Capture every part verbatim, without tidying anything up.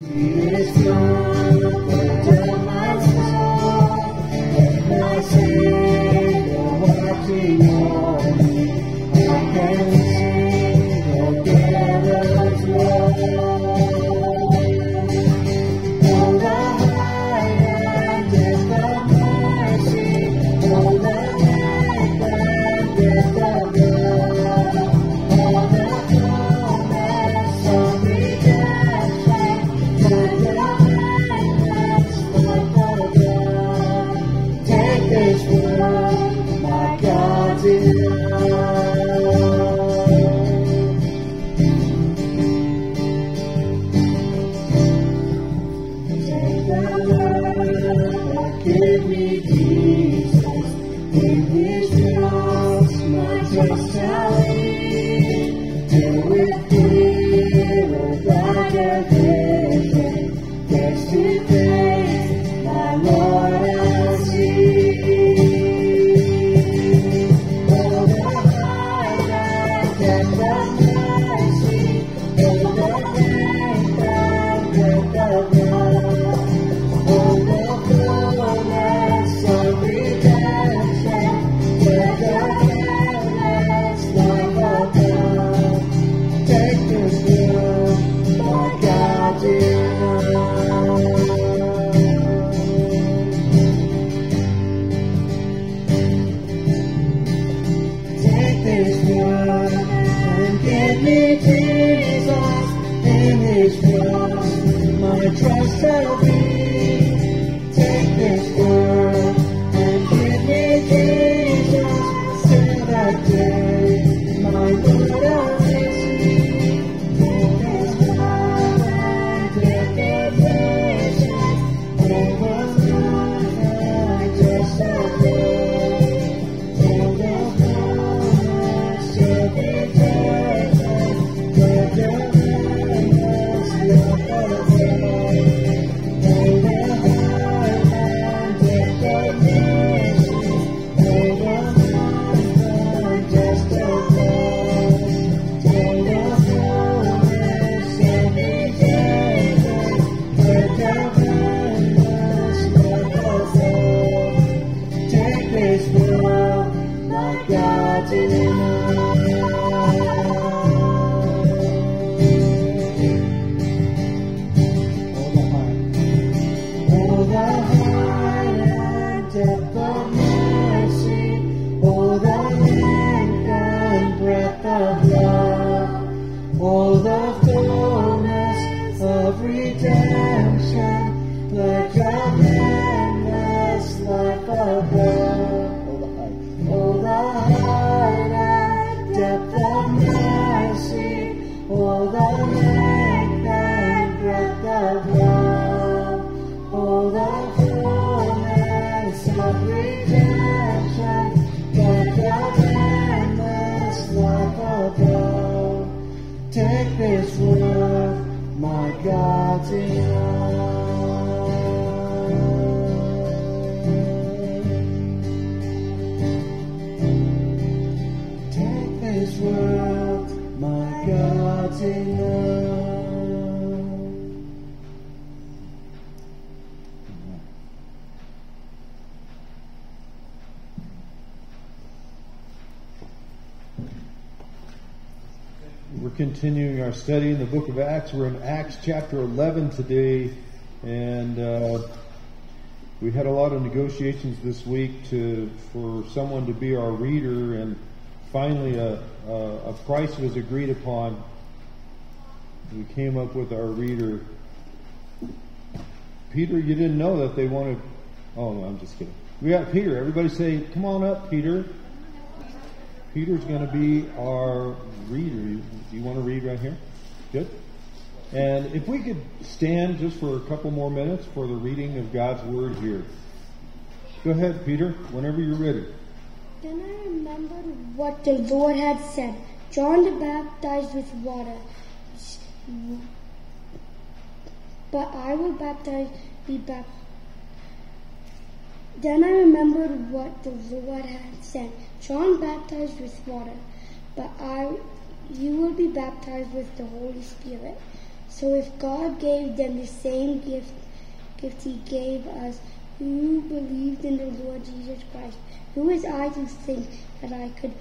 Continuing our study in the book of Acts. We're in Acts chapter eleven today, and uh, we had a lot of negotiations this week to for someone to be our reader, and finally a, a, a price was agreed upon. We came up with our reader. Peter, you didn't know that they wanted... Oh, no, I'm just kidding. We got Peter. Everybody say, come on up, Peter. Peter's going to be our reader. Do you want to read right here? Good. And if we could stand just for a couple more minutes for the reading of God's Word here. Go ahead, Peter, whenever you're ready. Then I remembered what the Lord had said. John the baptized with water, but I will baptize, be baptized. Then I remembered what the Lord had said. John baptized with water, but I, you will be baptized with the Holy Spirit So if God gave them the same gift, gift he gave us, who believed in the Lord Jesus Christ, who is I to think that I could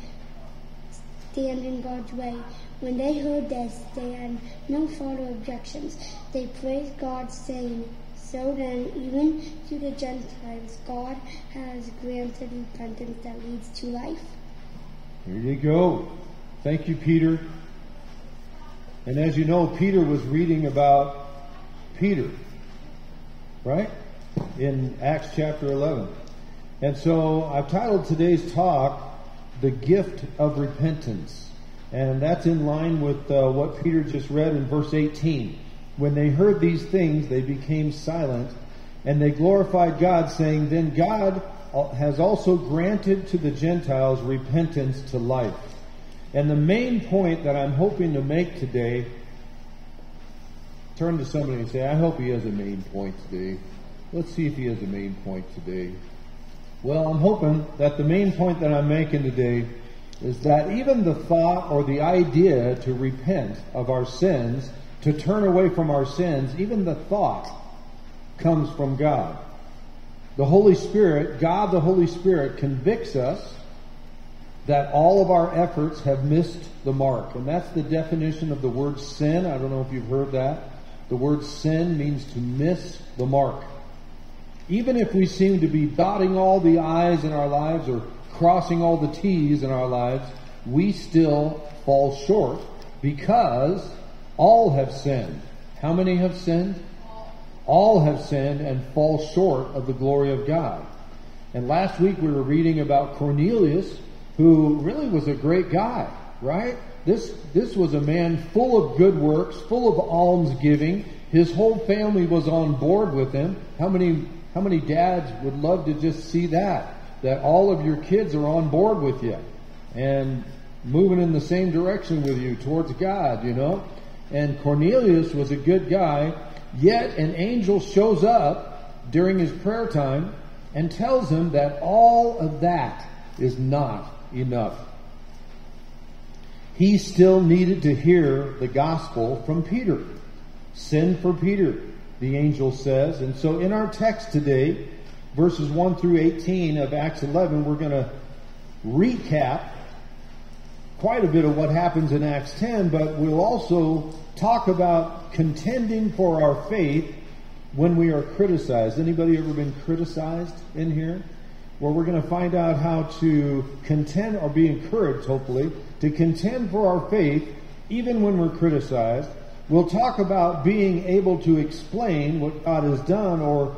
stand in God's way? When they heard this, they had no further objections. They praised God, saying, so then, even to the Gentiles, God has granted repentance that leads to life. Here you go. Thank you, Peter. And as you know, Peter was reading about Peter, right? In Acts chapter eleven. And so I've titled today's talk, The Gift of Repentance. And that's in line with uh, what Peter just read in verse eighteen. When they heard these things, they became silent, and they glorified God, saying, then God has also granted to the Gentiles repentance to life. And the main point that I'm hoping to make today, turn to somebody and say, I hope he has a main point today. Let's see if he has a main point today. Well, I'm hoping that the main point that I'm making today is that even the thought or the idea to repent of our sins, to turn away from our sins, even the thought comes from God. The Holy Spirit, God the Holy Spirit convicts us that all of our efforts have missed the mark. And that's the definition of the word sin. I don't know if you've heard that. The word sin means to miss the mark. Even if we seem to be dotting all the I's in our lives or crossing all the T's in our lives, we still fall short because all have sinned. How many have sinned? All have sinned and fall short of the glory of God. And last week we were reading about Cornelius, who really was a great guy, right? This, this was a man full of good works, full of almsgiving. His whole family was on board with him. How many, how many dads would love to just see that? That all of your kids are on board with you and moving in the same direction with you towards God, you know? And Cornelius was a good guy, yet an angel shows up during his prayer time and tells him that all of that is not enough. He still needed to hear the gospel from Peter. Send for Peter, the angel says. And so in our text today, verses one through eighteen of Acts eleven, we're going to recap quite a bit of what happens in Acts ten, but we'll also talk about contending for our faith when we are criticized. Anybody ever been criticized in here? Well, we're going to find out how to contend or be encouraged, hopefully, to contend for our faith even when we're criticized. We'll talk about being able to explain what God has done or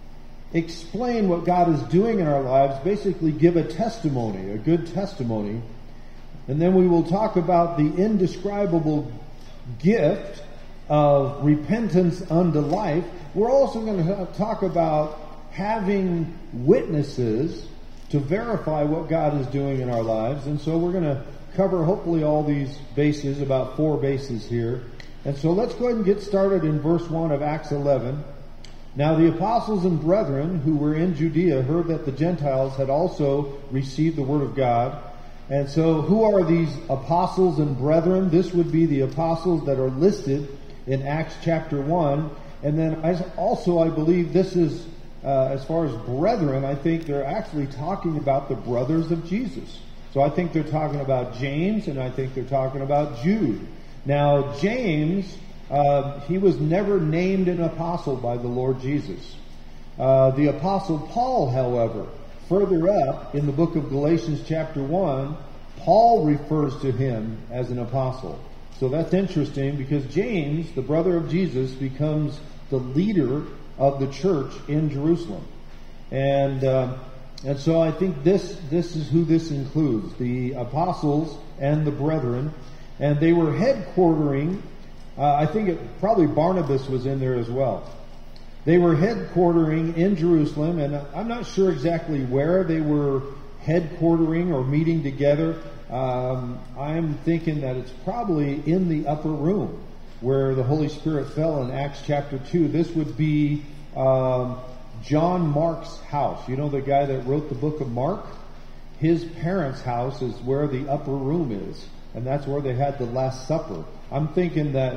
explain what God is doing in our lives, basically give a testimony, a good testimony. And then we will talk about the indescribable gift of repentance unto life. We're also going to talk about having witnesses to verify what God is doing in our lives. And so we're going to cover hopefully all these bases, about four bases here. And so let's go ahead and get started in verse one of Acts eleven. Now the apostles and brethren who were in Judea heard that the Gentiles had also received the word of God. And so who are these apostles and brethren? This would be the apostles that are listed in Acts chapter one. And then also I believe this is, uh, as far as brethren, I think they're actually talking about the brothers of Jesus. So I think they're talking about James, and I think they're talking about Jude. Now James, uh, he was never named an apostle by the Lord Jesus. Uh, the apostle Paul, however, further up in the book of Galatians chapter one, Paul refers to him as an apostle. So that's interesting because James, the brother of Jesus, becomes the leader of the church in Jerusalem. And uh, and so I think this this is who this includes, the apostles and the brethren. And they were headquartering, uh, I think it, probably Barnabas was in there as well. They were headquartering in Jerusalem, and I'm not sure exactly where they were headquartering or meeting together. Um, I'm thinking that it's probably in the upper room where the Holy Spirit fell in Acts chapter two. This would be um, John Mark's house. You know the guy that wrote the book of Mark? His parents' house is where the upper room is, and that's where they had the Last Supper. I'm thinking that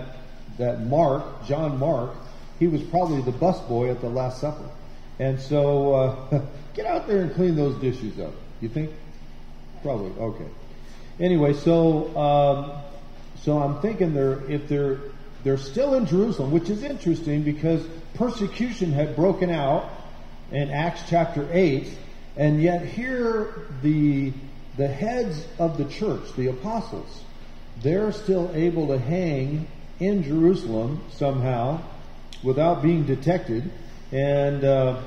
that Mark, John Mark, he was probably the busboy at the Last Supper. And so, uh, get out there and clean those dishes up. You think? Probably. Okay. Anyway, so um, so I'm thinking they're if they're they're still in Jerusalem, which is interesting because persecution had broken out in Acts chapter eight, and yet here the the heads of the church, the apostles, they're still able to hang in Jerusalem somehow without being detected, and uh,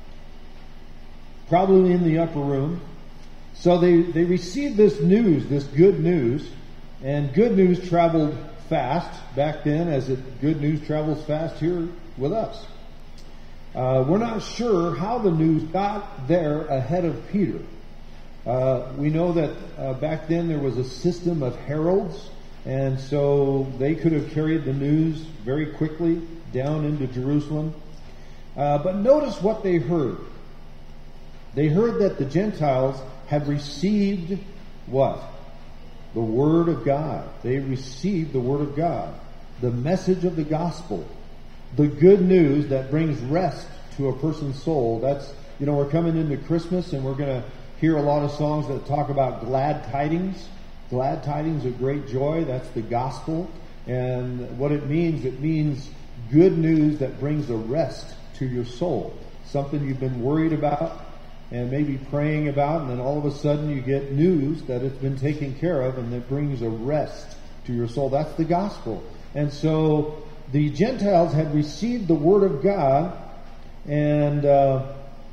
probably in the upper room. So they, they received this news, this good news, and good news traveled fast back then, as it good news travels fast here with us. Uh, we're not sure how the news got there ahead of Peter. Uh, we know that uh, back then there was a system of heralds, and so they could have carried the news very quickly down into Jerusalem. Uh, but notice what they heard. They heard that the Gentiles have received what? The Word of God. They received the Word of God. The message of the gospel. The good news that brings rest to a person's soul. That's, you know, we're coming into Christmas and we're going to hear a lot of songs that talk about glad tidings. Glad tidings of great joy. That's the gospel. And what it means, it means good news that brings a rest to your soul. Something you've been worried about and maybe praying about, and then all of a sudden you get news that it's been taken care of and that brings a rest to your soul. That's the gospel. And so the Gentiles had received the Word of God, and uh,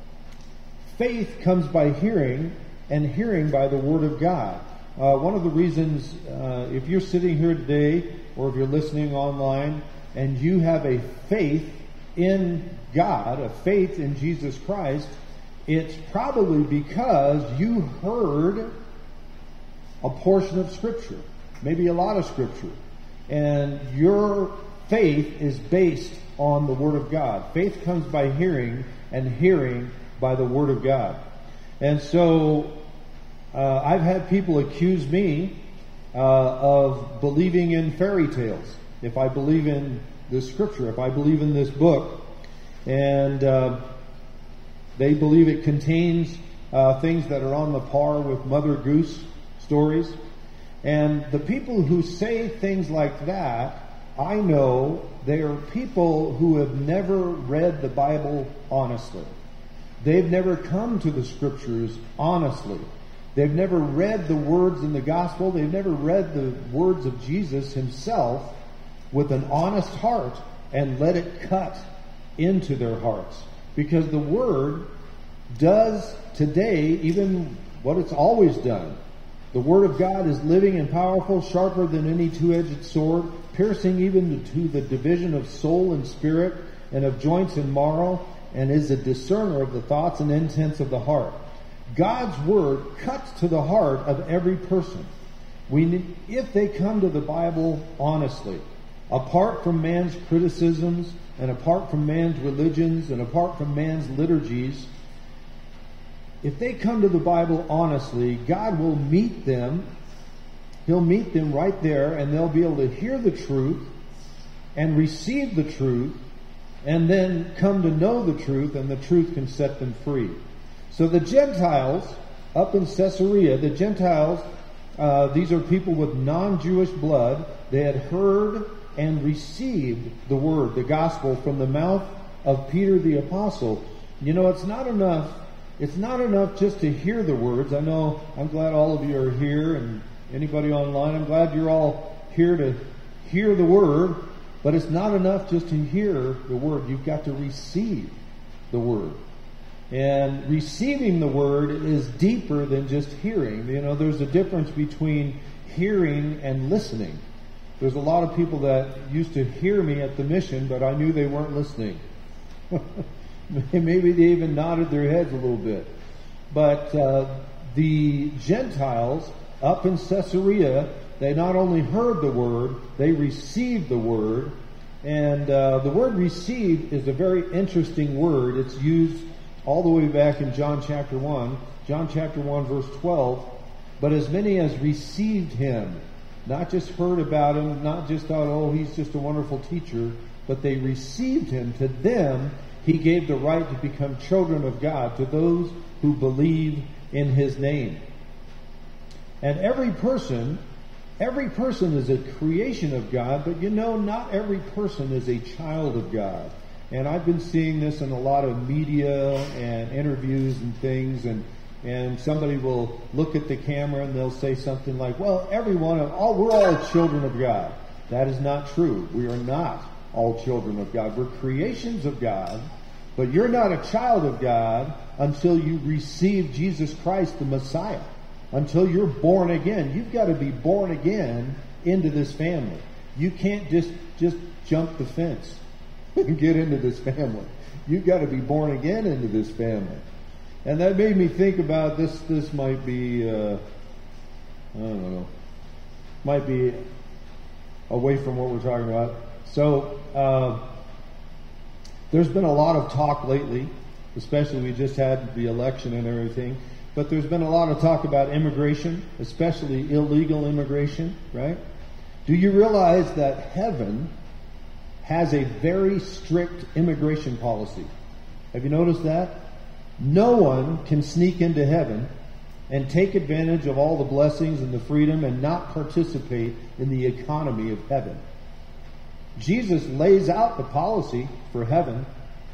faith comes by hearing, and hearing by the Word of God. Uh, one of the reasons, uh, if you're sitting here today, or if you're listening online, and you have a faith in God, a faith in Jesus Christ, it's probably because you heard a portion of Scripture, maybe a lot of Scripture, and your faith is based on the Word of God. Faith comes by hearing, and hearing by the Word of God. And so uh, I've had people accuse me uh, of believing in fairy tales. If I believe in this Scripture, if I believe in this book, and uh, they believe it contains uh, things that are on the par with Mother Goose stories. And the people who say things like that, I know they are people who have never read the Bible honestly. They've never come to the Scriptures honestly. They've never read the words in the gospel. They've never read the words of Jesus himself with an honest heart and let it cut into their hearts. Because the Word does today even what it's always done. The Word of God is living and powerful, sharper than any two-edged sword, piercing even to the division of soul and spirit, and of joints and marrow, and is a discerner of the thoughts and intents of the heart. God's Word cuts to the heart of every person. We need, if they come to the Bible honestly, apart from man's criticisms, and apart from man's religions, and apart from man's liturgies, if they come to the Bible honestly, God will meet them. He'll meet them right there, and they'll be able to hear the truth and receive the truth, and then come to know the truth, and the truth can set them free. So the Gentiles up in Caesarea, the Gentiles, uh, these are people with non-Jewish blood. They had heard and received the word, the gospel, from the mouth of Peter the apostle. You know, it's not enough. It's not enough just to hear the words. I know, I'm glad all of you are here, and anybody online, I'm glad you're all here to hear the word, but it's not enough just to hear the word. You've got to receive the word. And receiving the word is deeper than just hearing. You know, there's a difference between hearing and listening. There's a lot of people that used to hear me at the mission, but I knew they weren't listening. Maybe they even nodded their heads a little bit. But uh, the Gentiles up in Caesarea, they not only heard the word, they received the word. And uh, the word received is a very interesting word. It's used all the way back in John chapter one. John chapter one verse twelve. But as many as received him, not just heard about him, not just thought, oh, he's just a wonderful teacher, but they received him. To them, he gave the right to become children of God, to those who believe in his name. And every person, every person is a creation of God, but you know, not every person is a child of God. And I've been seeing this in a lot of media and interviews and things, and and somebody will look at the camera and they'll say something like, well, everyone, all, we're all children of God. That is not true. We are not all children of God. We're creations of God, but you're not a child of God until you receive Jesus Christ, the Messiah. Until you're born again. You've got to be born again into this family. You can't just, just jump the fence and get into this family. You've got to be born again into this family. And that made me think about this. This might be, uh, I don't know, might be away from what we're talking about. So, uh, there's been a lot of talk lately, especially we just had the election and everything, but there's been a lot of talk about immigration, especially illegal immigration, right? Do you realize that heaven has a very strict immigration policy? Have you noticed that? No one can sneak into heaven and take advantage of all the blessings and the freedom and not participate in the economy of heaven. Jesus lays out the policy for heaven.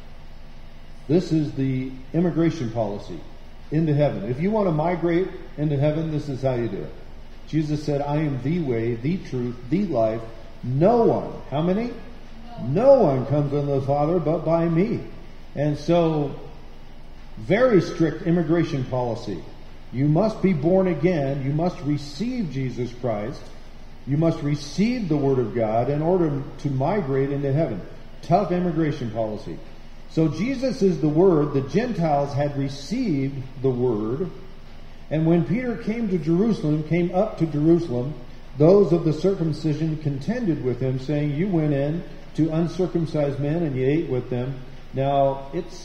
This is the immigration policy into heaven. If you want to migrate into heaven, this is how you do it. Jesus said, I am the way, the truth, the life. No one, how many? No one comes unto the Father but by me. And so, very strict immigration policy. You must be born again. You must receive Jesus Christ. You must receive the Word of God in order to migrate into heaven. Tough immigration policy. So Jesus is the Word. The Gentiles had received the Word. And when Peter came to Jerusalem, came up to Jerusalem, those of the circumcision contended with him, saying, you went in to uncircumcised men and you ate with them. Now, it's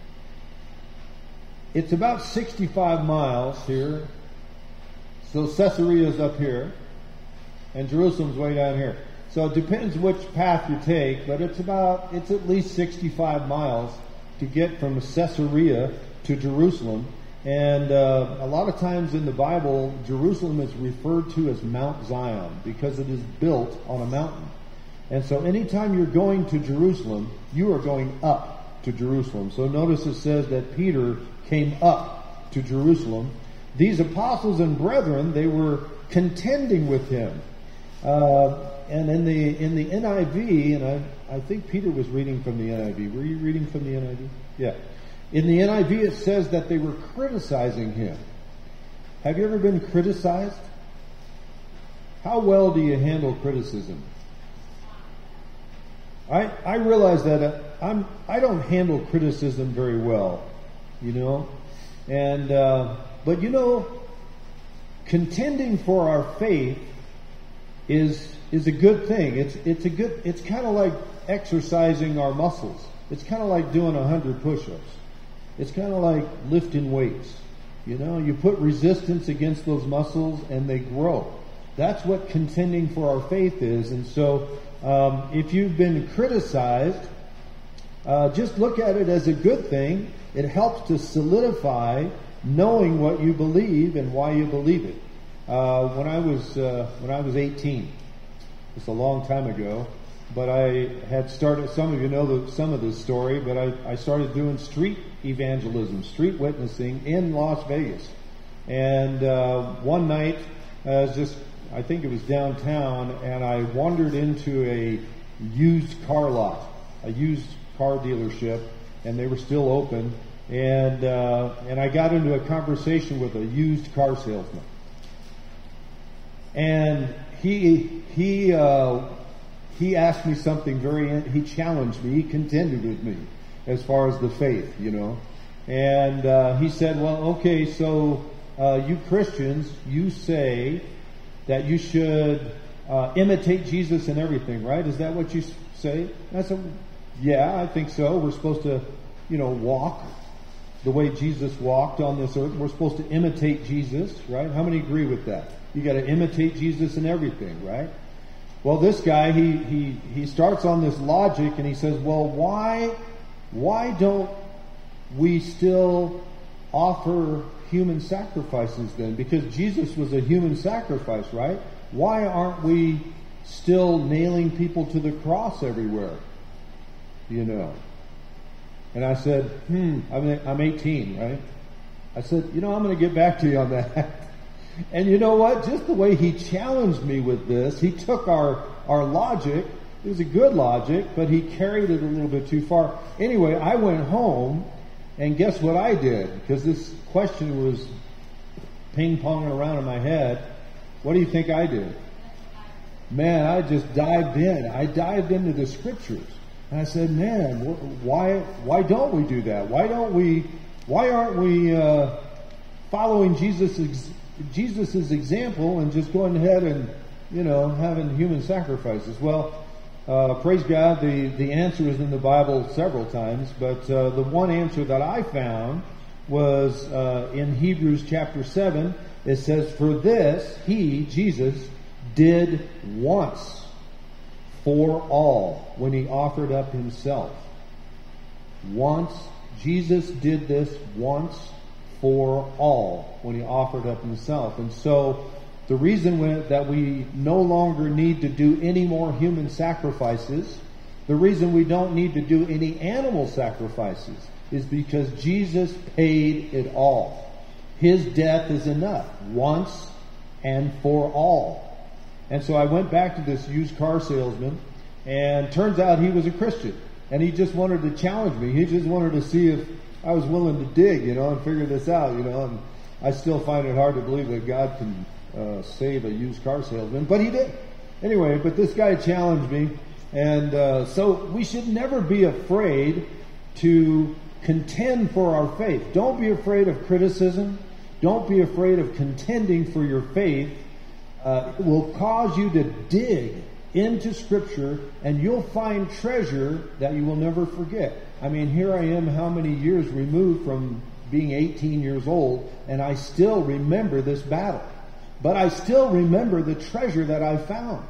It's about sixty-five miles here. So Caesarea's up here. And Jerusalem's way down here. So it depends which path you take, but it's about, it's at least sixty-five miles to get from Caesarea to Jerusalem. And uh, a lot of times in the Bible, Jerusalem is referred to as Mount Zion because it is built on a mountain. And so anytime you're going to Jerusalem, you are going up to Jerusalem. So notice it says that Peter came up to Jerusalem. These apostles and brethren, they were contending with him. Uh, and in the in the N I V, and I, I think Peter was reading from the N I V. Were you reading from the N I V? Yeah. In the N I V it says that they were criticizing him. Have you ever been criticized? How well do you handle criticism? I I realize that uh, I'm I don't handle criticism very well. You know, and uh, but you know, contending for our faith is is a good thing. It's it's a good. It's kind of like exercising our muscles. It's kind of like doing a hundred push-ups. It's kind of like lifting weights. You know, you put resistance against those muscles and they grow. That's what contending for our faith is. And so, um, if you've been criticized, uh, just look at it as a good thing. It helps to solidify knowing what you believe and why you believe it. Uh, when I was uh, when I was eighteen, it's a long time ago, but I had started. Some of you know the, some of this story, but I, I started doing street evangelism, street witnessing in Las Vegas. And uh, one night, I was just I think it was downtown, and I wandered into a used car lot, a used car dealership. And they were still open, and uh, and I got into a conversation with a used car salesman, and he he uh, he asked me something very. He challenged me. He contended with me as far as the faith, you know, and uh, he said, "Well, okay, so uh, you Christians, you say that you should uh, imitate Jesus in everything, right? Is that what you say?" And I said, yeah, I think so. We're supposed to, you know, walk the way Jesus walked on this earth. We're supposed to imitate Jesus, right? How many agree with that? You got to imitate Jesus in everything, right? Well, this guy, he, he, he starts on this logic and he says, well, why, why don't we still offer human sacrifices then? Because Jesus was a human sacrifice, right? Why aren't we still nailing people to the cross everywhere? You know. And I said, hmm, I'm, I'm eighteen, right? I said, you know, I'm going to get back to you on that. And you know what? Just the way he challenged me with this, he took our, our logic. It was a good logic, but he carried it a little bit too far. Anyway, I went home, and guess what I did? Because this question was ping-ponging around in my head. What do you think I did? Man, I just dived in. I dived into the scriptures. And I said, man, why why don't we do that? Why don't we, why aren't we uh, following Jesus' Jesus's example and just going ahead and, you know, having human sacrifices? Well, uh, praise God, the, the answer is in the Bible several times, but uh, the one answer that I found was uh, in Hebrews chapter seven. It says, for this, he, Jesus, did once for all when he offered up himself. Once, Jesus did this once for all when he offered up himself. And so the reason we, that we no longer need to do any more human sacrifices, the reason we don't need to do any animal sacrifices, is because Jesus paid it all. His death is enough, once and for all. And so I went back to this used car salesman, and turns out he was a Christian. And he just wanted to challenge me. He just wanted to see if I was willing to dig, you know, and figure this out, you know. And I still find it hard to believe that God can uh, save a used car salesman, but he did. Anyway, but this guy challenged me. And uh, so we should never be afraid to contend for our faith. Don't be afraid of criticism. Don't be afraid of contending for your faith. Uh, it will cause you to dig into Scripture, and you'll find treasure that you will never forget. I mean, here I am how many years removed from being eighteen years old, and I still remember this battle. But I still remember the treasure that I found.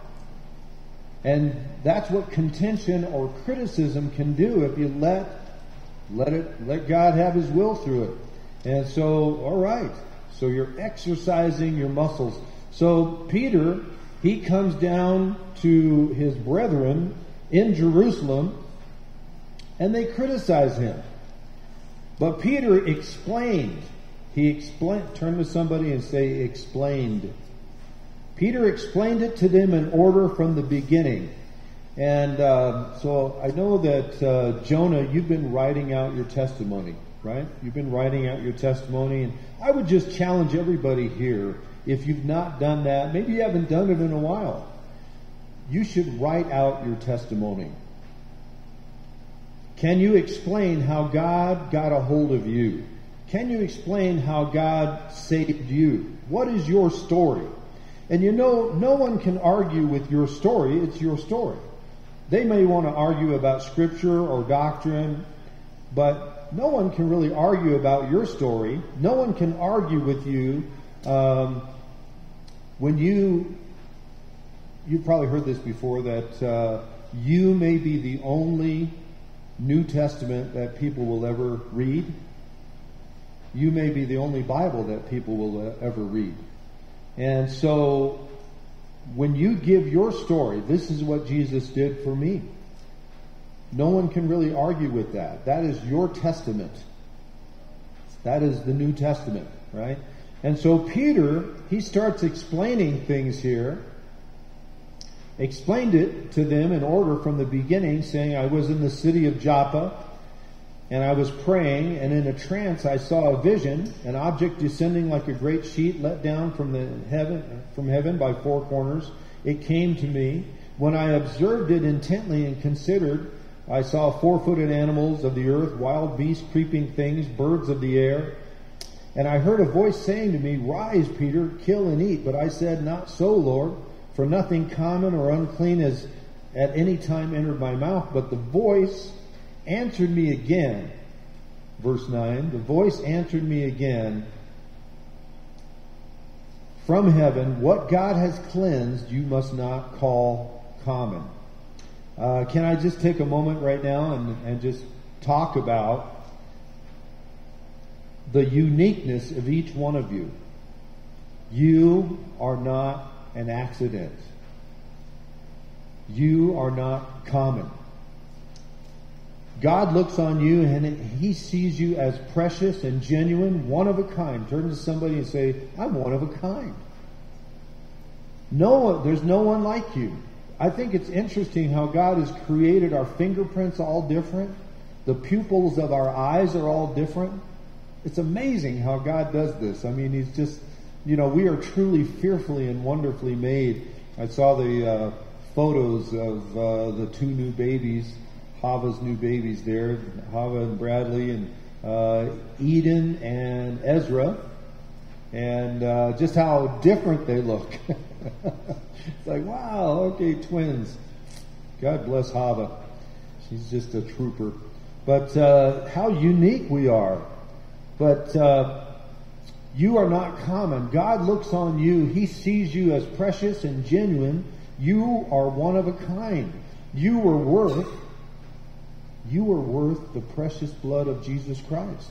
And that's what contention or criticism can do if you let let it let God have His will through it. And so, all right. So you're exercising your muscles. So Peter, he comes down to his brethren in Jerusalem, and they criticize him. But Peter explained. He explained. Turn to somebody and say, explained. Peter explained it to them in order from the beginning. And uh, so I know that uh, Jonah, you've been writing out your testimony, right? You've been writing out your testimony. And I would just challenge everybody here, if you've not done that, maybe you haven't done it in a while, you should write out your testimony. Can you explain how God got a hold of you? Can you explain how God saved you? What is your story? And you know, no one can argue with your story. It's your story. They may want to argue about Scripture or doctrine, but no one can really argue about your story. No one can argue with you um, when you, you've probably heard this before, that uh, you may be the only New Testament that people will ever read. You may be the only Bible that people will ever read. And so when you give your story, this is what Jesus did for me. No one can really argue with that. That is your testament. That is the New Testament, right? And so Peter, he starts explaining things here. Explained it to them in order from the beginning, saying, I was in the city of Joppa, and I was praying, and in a trance I saw a vision, an object descending like a great sheet let down from the heaven, from heaven by four corners. It came to me. When I observed it intently and considered, I saw four-footed animals of the earth, wild beasts, creeping things, birds of the air. And I heard a voice saying to me, Rise, Peter, kill and eat. But I said, Not so, Lord, for nothing common or unclean has at any time entered my mouth. But the voice answered me again. Verse nine, the voice answered me again, from heaven, what God has cleansed, you must not call common. Uh, can I just take a moment right now and, and just talk about the uniqueness of each one of you? You are not an accident. You are not common. God looks on you and He sees you as precious and genuine, one of a kind. Turn to somebody and say, I'm one of a kind. No one, there's no one like you. I think it's interesting how God has created our fingerprints all different. The pupils of our eyes are all different. It's amazing how God does this. I mean, He's just, you know, we are truly fearfully and wonderfully made. I saw the uh, photos of uh, the two new babies, Hava's new babies there, Hava and Bradley, and uh, Eden and Ezra, and uh, just how different they look. It's like, wow, okay, twins. God bless Hava. She's just a trooper. But uh, how unique we are. But uh, you are not common. God looks on you. He sees you as precious and genuine. You are one of a kind. You were worth You are worth the precious blood of Jesus Christ.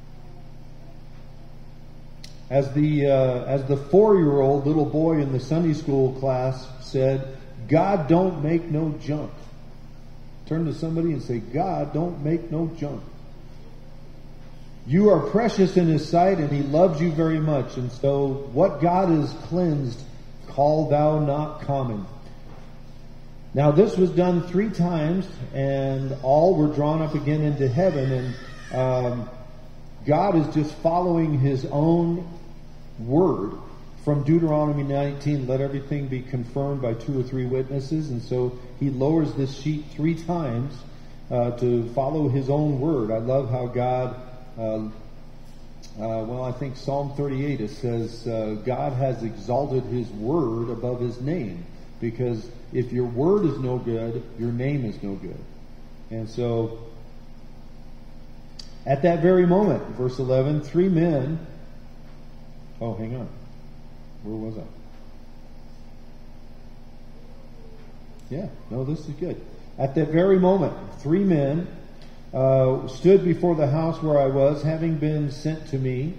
As the uh, as the four-year-old little boy in the Sunday school class said, God don't make no junk. Turn to somebody and say, God don't make no junk. You are precious in His sight, and He loves you very much. And so what God has cleansed, call thou not common. Now this was done three times, and all were drawn up again into heaven, and um, God is just following His own word from Deuteronomy nineteen. Let everything be confirmed by two or three witnesses. And so He lowers this sheet three times uh, to follow His own word. I love how God, uh, uh, well, I think Psalm thirty-eight, it says, uh, God has exalted His word above His name, because if your word is no good, your name is no good. And so, at that very moment, verse eleven, three men, oh, hang on. Where was I? Yeah, no, this is good. At that very moment, three men uh, stood before the house where I was, having been sent to me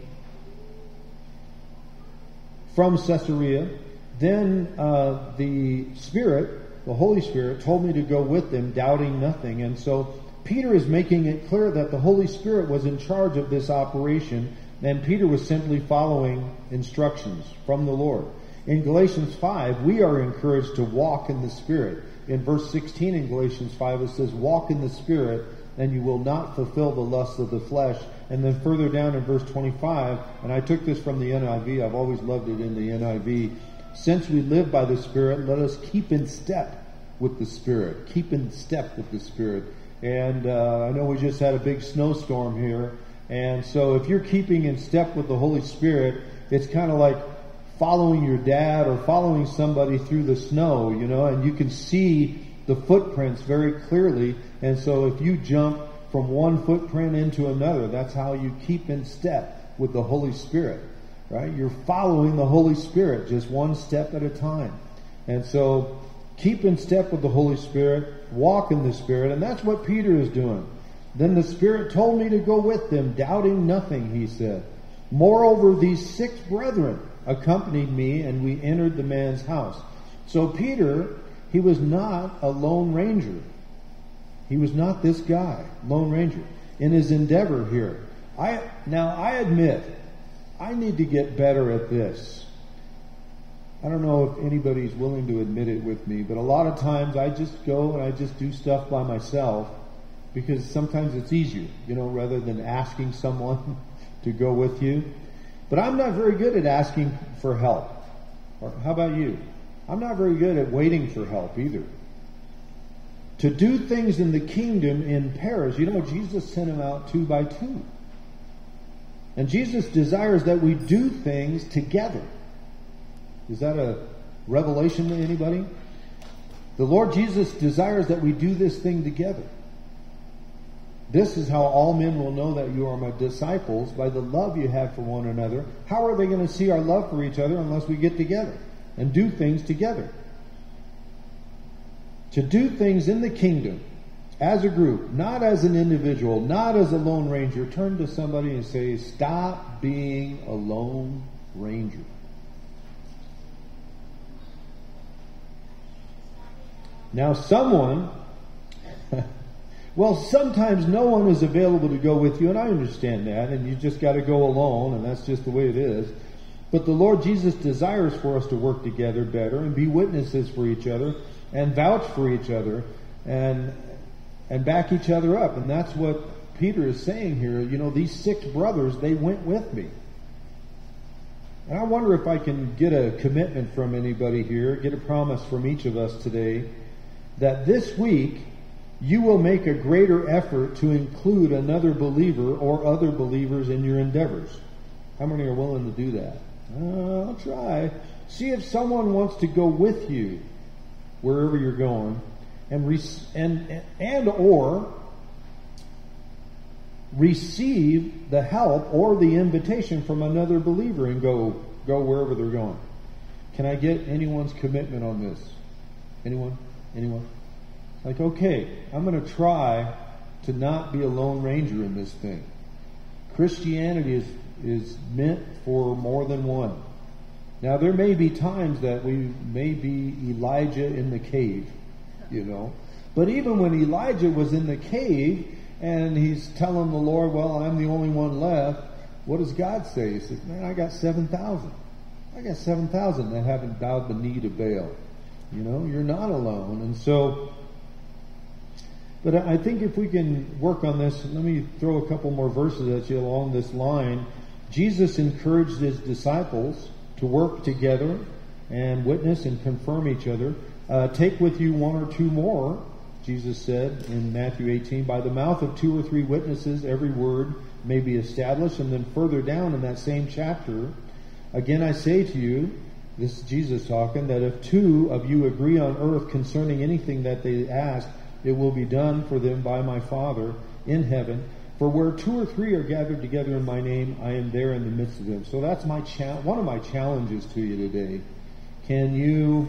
from Caesarea. Then uh, the Spirit, the Holy Spirit, told me to go with them, doubting nothing. And so Peter is making it clear that the Holy Spirit was in charge of this operation, and Peter was simply following instructions from the Lord. In Galatians five, we are encouraged to walk in the Spirit. In verse sixteen in Galatians five, it says, walk in the Spirit, and you will not fulfill the lusts of the flesh. And then further down in verse twenty-five, and I took this from the N I V, I've always loved it in the N I V, since we live by the Spirit, let us keep in step with the Spirit. Keep in step with the Spirit. And uh, I know we just had a big snowstorm here. And so if you're keeping in step with the Holy Spirit, it's kind of like following your dad or following somebody through the snow, you know, and you can see the footprints very clearly. And so if you jump from one footprint into another, that's how you keep in step with the Holy Spirit. Right? You're following the Holy Spirit just one step at a time. And so keep in step with the Holy Spirit, walk in the Spirit, and that's what Peter is doing. Then the Spirit told me to go with them, doubting nothing, he said. Moreover, these six brethren accompanied me, and we entered the man's house. So Peter, he was not a lone ranger. He was not this guy, lone ranger, in his endeavor here. I now I admit, I need to get better at this. I don't know if anybody's willing to admit it with me, but a lot of times I just go and I just do stuff by myself because sometimes it's easier, you know, rather than asking someone to go with you. But I'm not very good at asking for help. Or how about you? I'm not very good at waiting for help either. To do things in the kingdom in pairs, you know, Jesus sent them out two by two. And Jesus desires that we do things together. Is that a revelation to anybody? The Lord Jesus desires that we do this thing together. This is how all men will know that you are my disciples, by the love you have for one another. How are they going to see our love for each other unless we get together and do things together? To do things in the kingdom as a group, not as an individual, not as a lone ranger. Turn to somebody and say, stop being a lone ranger. Now someone, well, sometimes no one is available to go with you, and I understand that, and you just got to go alone, and that's just the way it is. But the Lord Jesus desires for us to work together better and be witnesses for each other and vouch for each other and and back each other up. And that's what Peter is saying here. You know, these six brothers, they went with me. And I wonder if I can get a commitment from anybody here, get a promise from each of us today, that this week you will make a greater effort to include another believer or other believers in your endeavors. How many are willing to do that? Uh, I'll try. See if someone wants to go with you wherever you're going, and re- and and or receive the help or the invitation from another believer and go go wherever they're going. Can I get anyone's commitment on this? Anyone? Anyone? Like, okay, I'm going to try to not be a lone ranger in this thing. Christianity is is meant for more than one. Now, there may be times that we may be Elijah in the cave, you know. But even when Elijah was in the cave and he's telling the Lord, well, I'm the only one left, what does God say? He says, man, I got seven thousand. I got seven thousand that haven't bowed the knee to Baal. You know, you're not alone. And so, but I think if we can work on this, let me throw a couple more verses at you along this line. Jesus encouraged his disciples to work together and witness and confirm each other. Uh, take with you one or two more, Jesus said in Matthew eighteen, by the mouth of two or three witnesses every word may be established. And then further down in that same chapter, again I say to you, this is Jesus talking, that if two of you agree on earth concerning anything that they ask, it will be done for them by my Father in heaven. For where two or three are gathered together in my name, I am there in the midst of them. So that's my cha- one of my challenges to you today. Can you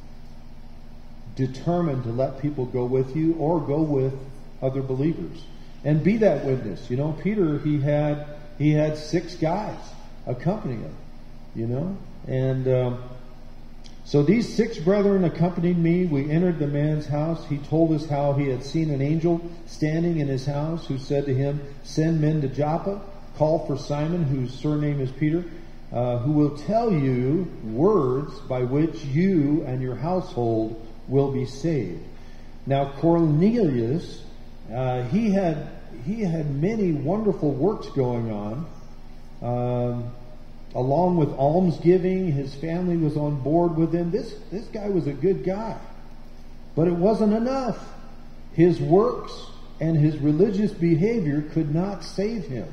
determine to let people go with you or go with other believers and be that witness? You know, Peter, he had he had six guys accompanying him, you know, and um, so these six brethren accompanied me. We entered the man's house. He told us how he had seen an angel standing in his house who said to him, send men to Joppa, call for Simon, whose surname is Peter, uh, who will tell you words by which you and your household will be saved. Now Cornelius, uh, he had he had many wonderful works going on. Um, Along with almsgiving, his family was on board with him. This, this guy was a good guy. But it wasn't enough. His works and his religious behavior could not save him.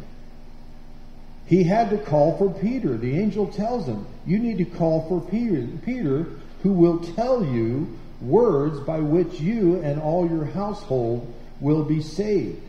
He had to call for Peter. The angel tells him, you need to call for Peter, Peter, who will tell you words by which you and all your household will be saved.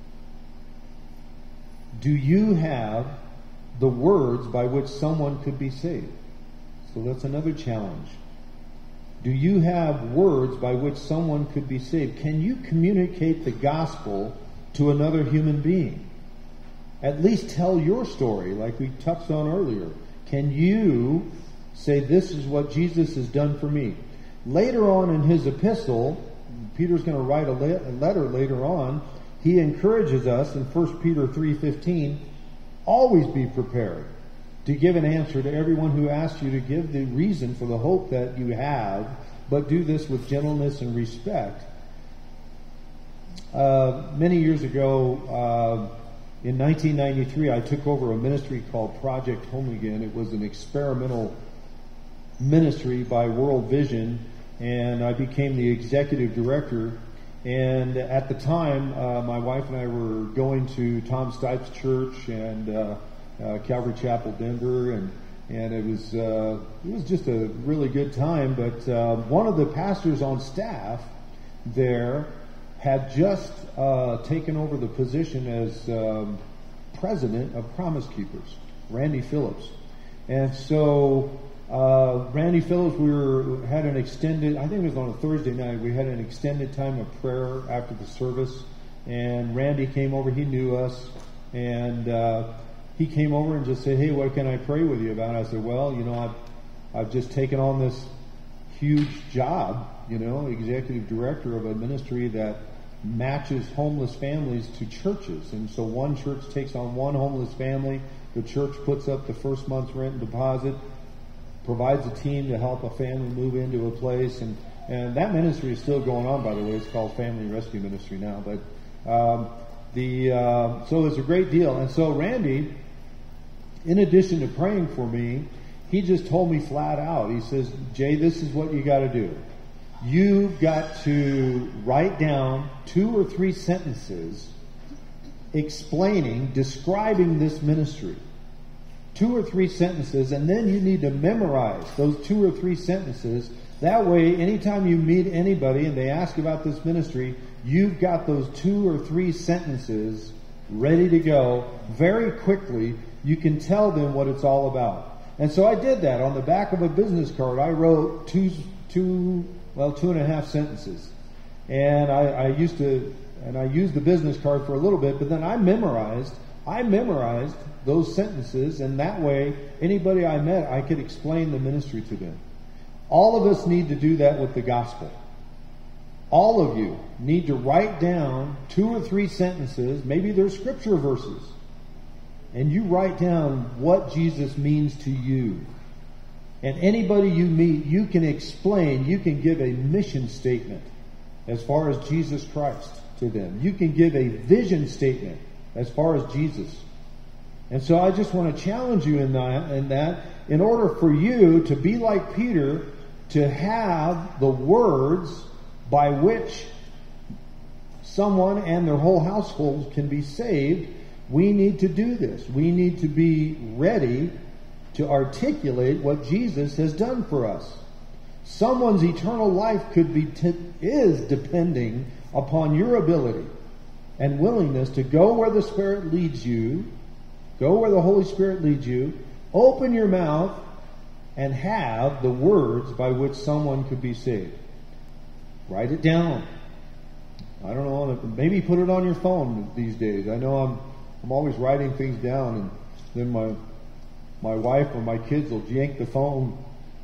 Do you have the words by which someone could be saved? So that's another challenge. Do you have words by which someone could be saved? Can you communicate the gospel to another human being? At least tell your story like we touched on earlier. Can you say, this is what Jesus has done for me? Later on in his epistle, Peter's going to write a letter later on. He encourages us in First Peter three fifteen, always be prepared to give an answer to everyone who asks you to give the reason for the hope that you have, but do this with gentleness and respect. Uh, many years ago, uh, in nineteen ninety-three, I took over a ministry called Project Home Again. It was an experimental ministry by World Vision, and I became the executive director. And at the time, uh, my wife and I were going to Tom Stipe's church and uh, uh, Calvary Chapel, Denver, and and it was uh, it was just a really good time. But uh, one of the pastors on staff there had just uh, taken over the position as um, president of Promise Keepers, Randy Phillips. And so uh, Randy Phillips, we were had an extended, I think it was on a Thursday night, we had an extended time of prayer after the service. And Randy came over, he knew us, and uh, he came over and just said, hey, what can I pray with you about? I said, well, you know, I've, I've just taken on this huge job, you know, executive director of a ministry that matches homeless families to churches. And so one church takes on one homeless family, the church puts up the first month's rent and deposit, provides a team to help a family move into a place, and, and that ministry is still going on, by the way. It's called Family Rescue Ministry now, but um, the uh, so it's a great deal. And so Randy, in addition to praying for me, he just told me flat out, he says, Jay, this is what you got to do. You've got to write down two or three sentences explaining, describing this ministry. Two or three sentences, and then you need to memorize those two or three sentences. That way, anytime you meet anybody and they ask about this ministry, you've got those two or three sentences ready to go. Very quickly, you can tell them what it's all about. And so I did that. On the back of a business card, I wrote two, two, well, two and a half sentences. And I, I used to, and I used the business card for a little bit, but then I memorized, I memorized those sentences, and that way, anybody I met, I could explain the ministry to them. All of us need to do that with the gospel. All of you need to write down two or three sentences, maybe they're scripture verses, and you write down what Jesus means to you. And anybody you meet, you can explain, you can give a mission statement as far as Jesus Christ to them. You can give a vision statement as far as Jesus. And so I just want to challenge you in that, in that, in order for you to be like Peter, to have the words by which someone and their whole household can be saved, we need to do this. We need to be ready to articulate what Jesus has done for us. Someone's eternal life could be, t- is depending upon your ability and willingness to go where the Spirit leads you, go where the Holy Spirit leads you, open your mouth, and have the words by which someone could be saved. Write it down. I don't know, maybe put it on your phone these days. I know I'm I'm always writing things down, and then my my wife or my kids will yank the phone.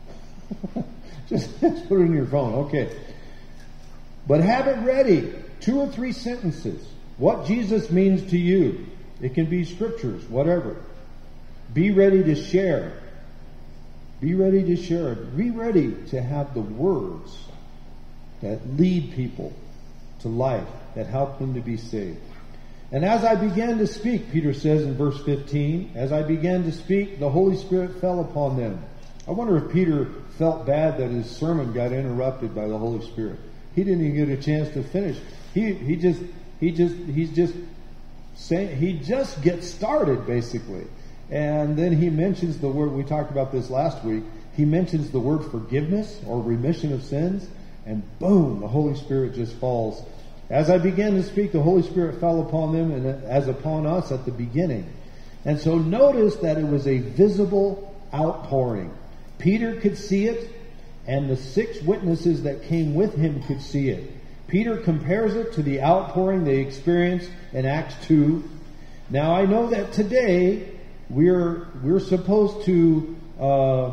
just, just put it in your phone, okay. But have it ready. Two or three sentences. What Jesus means to you. It can be scriptures, whatever. Be ready to share. Be ready to share. Be ready to have the words that lead people to life, that help them to be saved. And as I began to speak, Peter says in verse fifteen, as I began to speak, the Holy Spirit fell upon them. I wonder if Peter felt bad that his sermon got interrupted by the Holy Spirit. He didn't even get a chance to finish. He he just he just he's just saying he just gets started basically. And then he mentions the word, we talked about this last week, he mentions the word forgiveness or remission of sins, and boom, the Holy Spirit just falls. As I began to speak, the Holy Spirit fell upon them and as upon us at the beginning. And so notice that it was a visible outpouring. Peter could see it, and the six witnesses that came with him could see it. Peter compares it to the outpouring they experienced in Acts two. Now I know that today we're we're supposed to uh,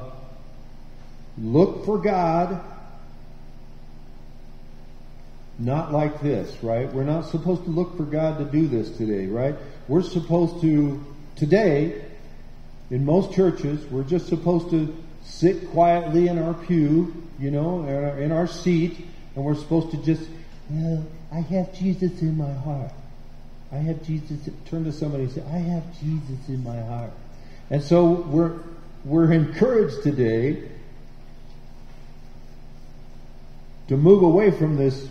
look for God. Not like this, right? We're not supposed to look for God to do this today, right? We're supposed to, today, in most churches, we're just supposed to sit quietly in our pew, you know, in our, in our seat, and we're supposed to just, well, I have Jesus in my heart. I have Jesus. Turn to somebody and say, I have Jesus in my heart. And so we're we're encouraged today to move away from this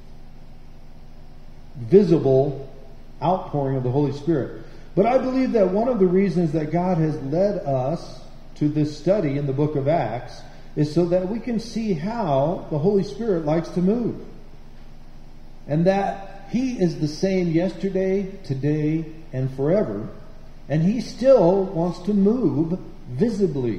visible outpouring of the Holy Spirit. But I believe that one of the reasons that God has led us to this study in the book of Acts is so that we can see how the Holy Spirit likes to move. And that He is the same yesterday, today, and forever. And He still wants to move visibly.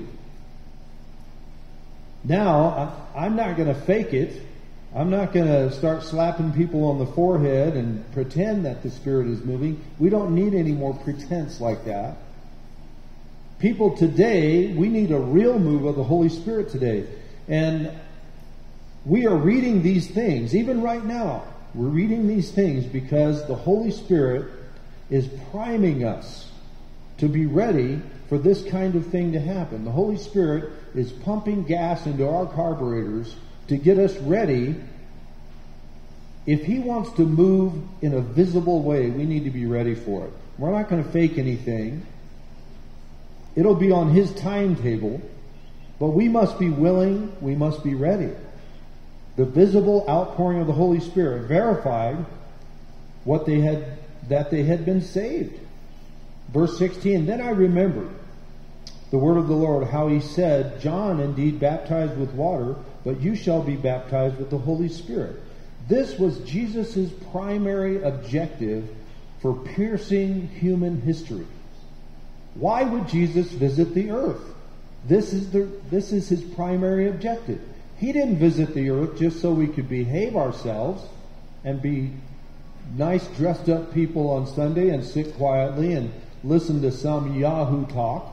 Now, I'm not going to fake it. I'm not going to start slapping people on the forehead and pretend that the Spirit is moving. We don't need any more pretense like that. People today, we need a real move of the Holy Spirit today. And we are reading these things, even right now. We're reading these things because the Holy Spirit is priming us to be ready for this kind of thing to happen. The Holy Spirit is pumping gas into our carburetors to get us ready. If He wants to move in a visible way, we need to be ready for it. We're not going to fake anything. It'll be on His timetable, but we must be willing, we must be ready. The visible outpouring of the Holy Spirit verified what they had, that they had been saved. Verse sixteen, then I remembered the word of the Lord, how He said, John indeed baptized with water, but you shall be baptized with the Holy Spirit. This was Jesus' primary objective for piercing human history. Why would Jesus visit the earth? This is the this is His primary objective. He didn't visit the earth just so we could behave ourselves and be nice dressed up people on Sunday and sit quietly and listen to some Yahoo talk.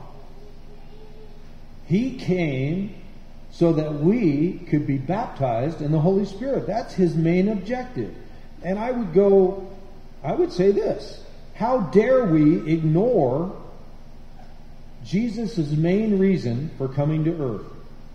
He came so that we could be baptized in the Holy Spirit. That's His main objective. And I would go, I would say this: how dare we ignore Jesus' main reason for coming to earth?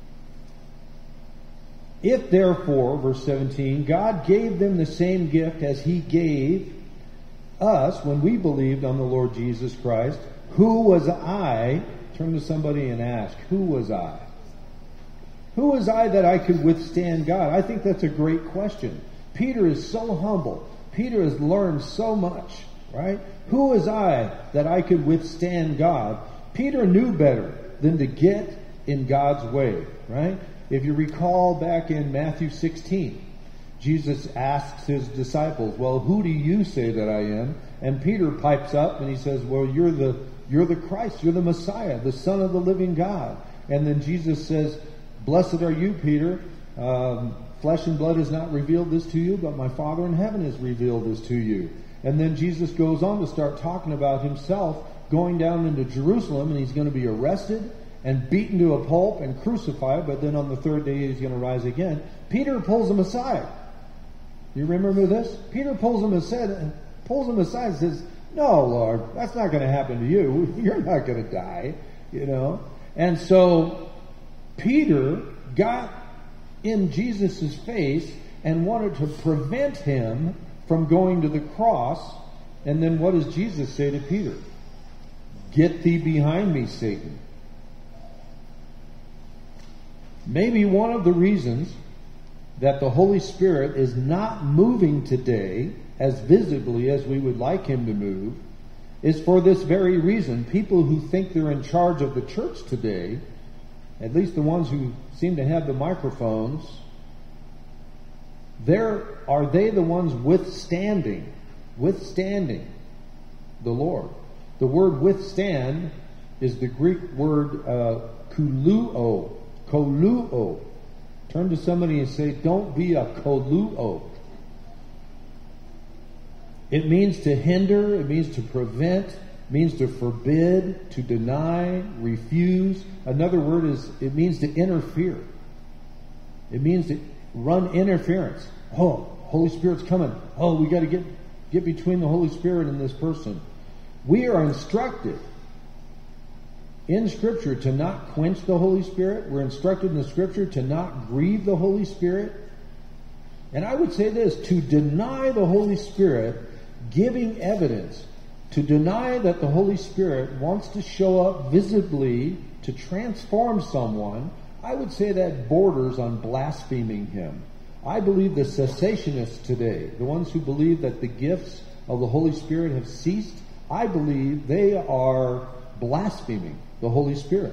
If therefore, verse seventeen, God gave them the same gift as He gave us when we believed on the Lord Jesus Christ, who was I? Turn to somebody and ask, who was I? Who was I that I could withstand God? I think that's a great question. Peter is so humble. Peter has learned so much, right? Who was I that I could withstand God? Peter knew better than to get in God's way, right? If you recall back in Matthew sixteen, Jesus asks His disciples, well, who do you say that I am? And Peter pipes up and he says, well, you're the you're the Christ, you're the Messiah, the Son of the living God. And then Jesus says, blessed are you, Peter. Um, flesh and blood has not revealed this to you, but my Father in heaven has revealed this to you. And then Jesus goes on to start talking about Himself going down into Jerusalem, and He's going to be arrested and beaten to a pulp and crucified, but then on the third day He's going to rise again. Peter pulls Him aside. You remember this? Peter pulls Him aside, pulls him aside and says, no, Lord, that's not going to happen to you. You're not going to die, you know. And so Peter got in Jesus' face and wanted to prevent Him from going to the cross. And then what does Jesus say to Peter? Get thee behind me, Satan. Maybe one of the reasons that the Holy Spirit is not moving today as visibly as we would like Him to move is for this very reason. People who think they're in charge of the church today, at least the ones who seem to have the microphones, they're, are they the ones withstanding, withstanding the Lord? The word withstand is the Greek word uh, koluo, koluo. Turn to somebody and say, don't be a koluo. It means to hinder, it means to prevent, it means to forbid, to deny, refuse. Another word is, it means to interfere. It means to run interference. Oh, Holy Spirit's coming. Oh, we got to get, get between the Holy Spirit and this person. We are instructed in Scripture to not quench the Holy Spirit. We're instructed in the Scripture to not grieve the Holy Spirit. And I would say this, to deny the Holy Spirit giving evidence, to deny that the Holy Spirit wants to show up visibly to transform someone, I would say that borders on blaspheming Him. I believe the cessationists today, the ones who believe that the gifts of the Holy Spirit have ceased, I believe they are blaspheming the Holy Spirit.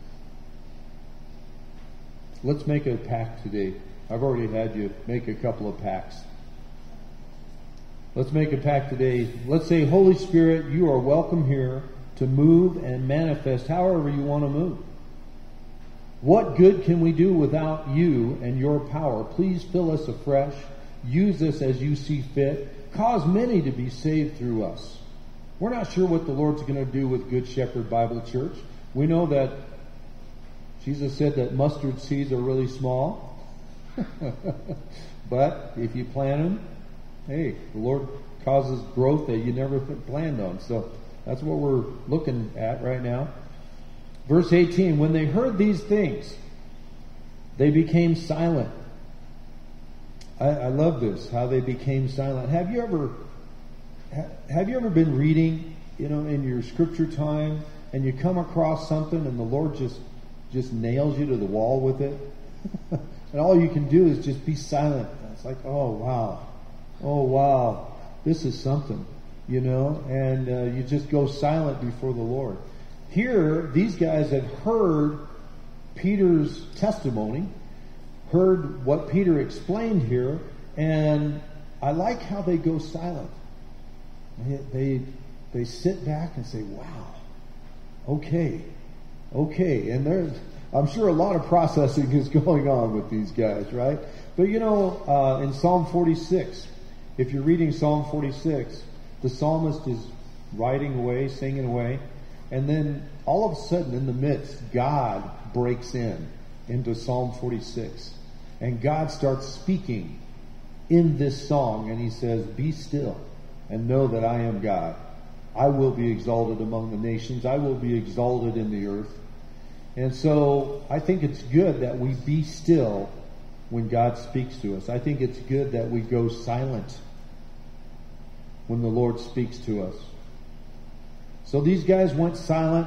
Let's make a pact today. I've already had you make a couple of pacts. Let's make a pact today. Let's say, Holy Spirit, you are welcome here to move and manifest however you want to move. What good can we do without you and your power? Please fill us afresh. Use us as you see fit. Cause many to be saved through us. We're not sure what the Lord's going to do with Good Shepherd Bible Church. We know that Jesus said that mustard seeds are really small. But if you plant them, hey, the Lord causes growth that you never planned on. So that's what we're looking at right now. Verse eighteen, when they heard these things, they became silent. I, I love this, how they became silent. Have you ever, have you ever been reading, you know, in your scripture time, and you come across something and the Lord just, just nails you to the wall with it? And all you can do is just be silent. It's like, oh, wow. Oh, wow. This is something, you know, and uh, you just go silent before the Lord. Here, these guys had heard Peter's testimony, heard what Peter explained here, and I like how they go silent. They, they, they sit back and say, wow, okay, okay. And there's, I'm sure a lot of processing is going on with these guys, right? But you know, uh, in Psalm forty-six, if you're reading Psalm forty-six, the psalmist is writing away, singing away, and then all of a sudden in the midst, God breaks in into Psalm forty-six. And God starts speaking in this song, and he says, be still and know that I am God. I will be exalted among the nations. I will be exalted in the earth. And so I think it's good that we be still when God speaks to us. I think it's good that we go silent when the Lord speaks to us. So these guys went silent,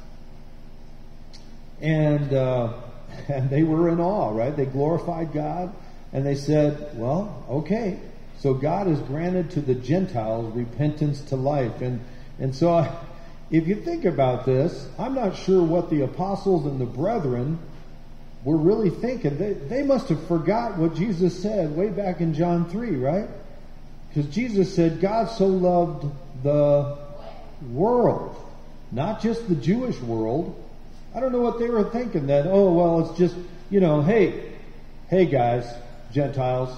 and uh, and they were in awe, right? They glorified God, and they said, well, okay, so God has granted to the Gentiles repentance to life. And, and so I, if you think about this, I'm not sure what the apostles and the brethren were really thinking. They, they must have forgot what Jesus said way back in John three, right? Because Jesus said, God so loved the world, not just the Jewish world. I don't know what they were thinking, that, oh, well, it's just, you know, hey, hey guys, Gentiles,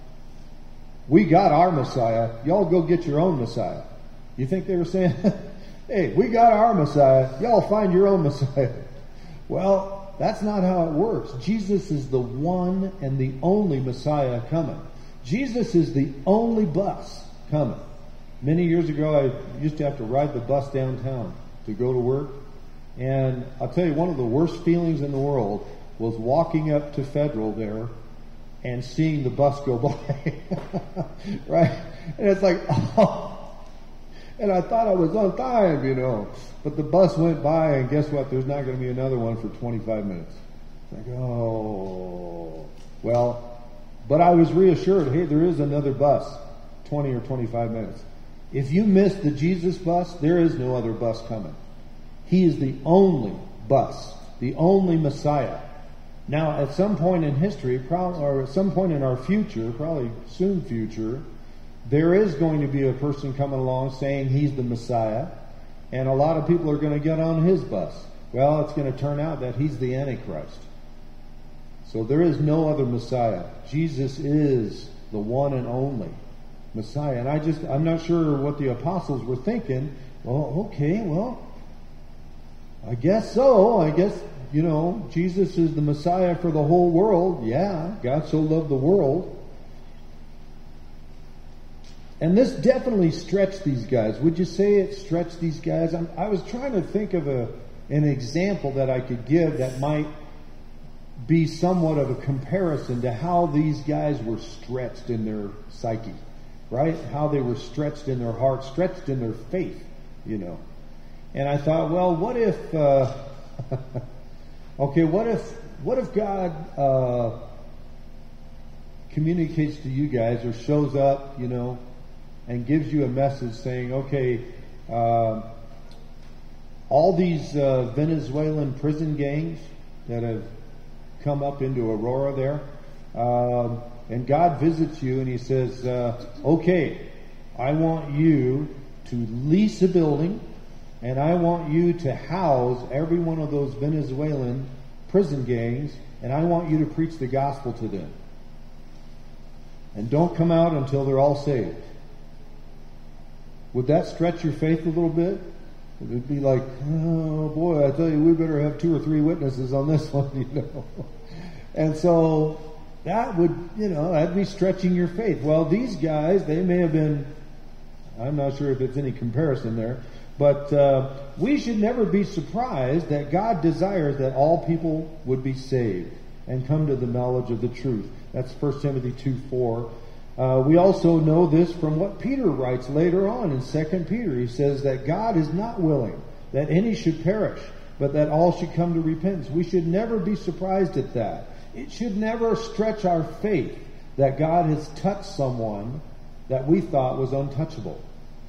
we got our Messiah. Y'all go get your own Messiah. You think they were saying, hey, we got our Messiah. Y'all find your own Messiah. Well, that's not how it works. Jesus is the one and the only Messiah coming. Jesus is the only bus coming. Many years ago, I used to have to ride the bus downtown to go to work. And I'll tell you, one of the worst feelings in the world was walking up to Federal there and seeing the bus go by. Right? And it's like, oh. And I thought I was on time, you know. But the bus went by, and guess what? There's not going to be another one for twenty-five minutes. It's like, oh. Well, but I was reassured, hey, there is another bus, twenty or twenty-five minutes. If you miss the Jesus bus, there is no other bus coming. He is the only bus, the only Messiah. Now, at some point in history, probably, or at some point in our future, probably soon future, there is going to be a person coming along saying he's the Messiah, and a lot of people are going to get on his bus. Well, it's going to turn out that he's the Antichrist. So there is no other Messiah. Jesus is the one and only Messiah. And I just, I'm not sure what the apostles were thinking. Well, okay, well, I guess so. I guess, you know, Jesus is the Messiah for the whole world. Yeah, God so loved the world. And this definitely stretched these guys. Would you say it stretched these guys? I'm, I was trying to think of a an example that I could give that might be somewhat of a comparison to how these guys were stretched in their psyche, right? How they were stretched in their heart, stretched in their faith, you know. And I thought, well, what if, uh, okay, what if, what if God uh, communicates to you guys or shows up, you know, and gives you a message saying, okay, uh, all these uh, Venezuelan prison gangs that have come up into Aurora there, um, and God visits you and he says, uh, okay, I want you to lease a building, and I want you to house every one of those Venezuelan prison gangs, and I want you to preach the gospel to them. And don't come out until they're all saved. Would that stretch your faith a little bit? It would be like, oh boy, I tell you, we better have two or three witnesses on this one, you know. And so that would, you know, that'd be stretching your faith. Well, these guys, they may have been, I'm not sure if it's any comparison there, but uh, we should never be surprised that God desires that all people would be saved and come to the knowledge of the truth. That's First Timothy two four. Uh, we also know this from what Peter writes later on in Second Peter. He says that God is not willing that any should perish, but that all should come to repentance. We should never be surprised at that. It should never stretch our faith that God has touched someone that we thought was untouchable.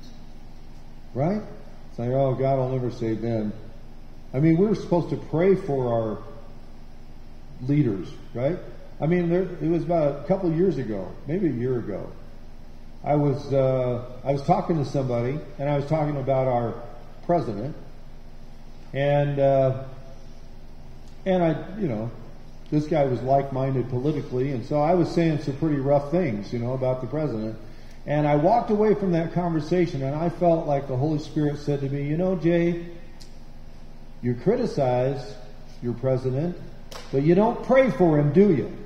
Right? It's like, oh, God will never save them. I mean, we're supposed to pray for our leaders, right? I mean, there, it was about a couple of years ago, maybe a year ago. I was uh, I was talking to somebody, and I was talking about our president, and uh, and I, you know, this guy was like-minded politically, and so I was saying some pretty rough things, you know, about the president. And I walked away from that conversation, and I felt like the Holy Spirit said to me, you know, Jay, you criticize your president, but you don't pray for him, do you?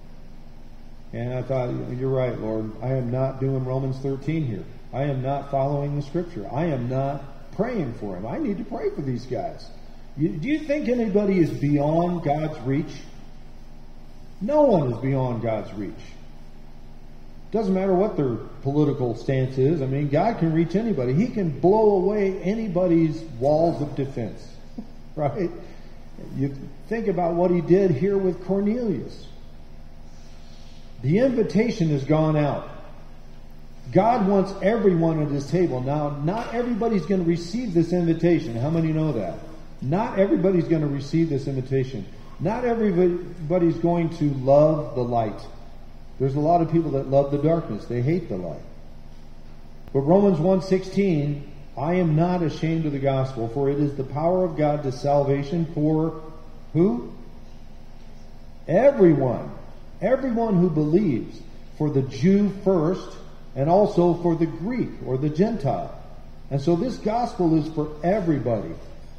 And I thought, you're right, Lord. I am not doing Romans thirteen here. I am not following the Scripture. I am not praying for him. I need to pray for these guys. You, do you think anybody is beyond God's reach? No one is beyond God's reach. Doesn't matter what their political stance is. I mean, God can reach anybody. He can blow away anybody's walls of defense. Right? You think about what he did here with Cornelius. The invitation has gone out. God wants everyone at his table. Now, not everybody's going to receive this invitation. How many know that? Not everybody's going to receive this invitation. Not everybody's going to love the light. There's a lot of people that love the darkness. They hate the light. But Romans one sixteen, I am not ashamed of the gospel, for it is the power of God to salvation for who? Everyone. Everyone who believes, for the Jew first, and also for the Greek or the Gentile. And so this gospel is for everybody.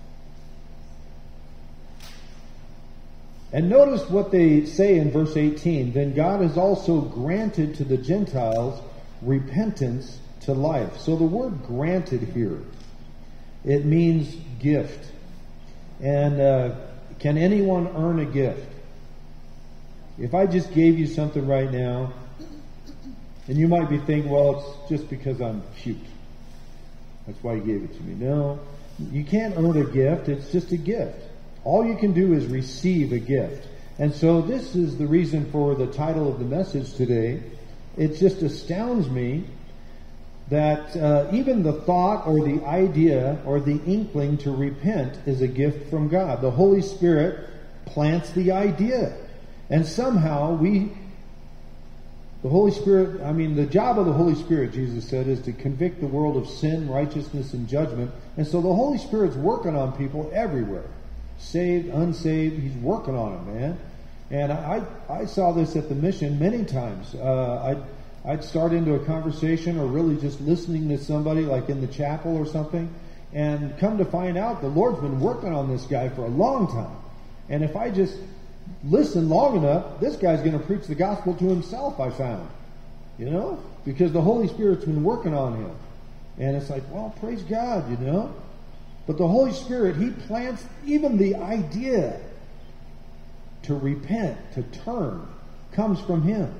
And notice what they say in verse eighteen. Then God has also granted to the Gentiles repentance to life. So the word granted here, it means gift. And uh, can anyone earn a gift? If I just gave you something right now, and you might be thinking, well, it's just because I'm cute. That's why you gave it to me. No, you can't earn a gift. It's just a gift. All you can do is receive a gift. And so this is the reason for the title of the message today. It just astounds me that uh, even the thought or the idea or the inkling to repent is a gift from God. The Holy Spirit plants the idea. And somehow we, the Holy Spirit, I mean, the job of the Holy Spirit, Jesus said, is to convict the world of sin, righteousness, and judgment. And so the Holy Spirit's working on people everywhere. Saved, unsaved, he's working on them, man. And I, I saw this at the mission many times. Uh, I'd, I'd start into a conversation or really just listening to somebody like in the chapel or something, and come to find out the Lord's been working on this guy for a long time. And if I just listen long enough, this guy's going to preach the gospel to himself, I found. You know? Because the Holy Spirit's been working on him. And it's like, well, praise God, you know? But the Holy Spirit, he plants even the idea to repent, to turn, comes from him.